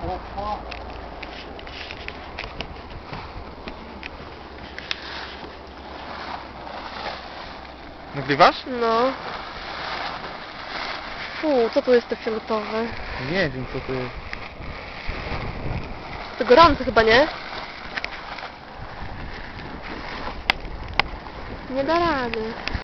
Nagrywasz? No. Co tu jest te fioletowe? Nie wiem co to jest. To gorące chyba, nie? Nie da rady.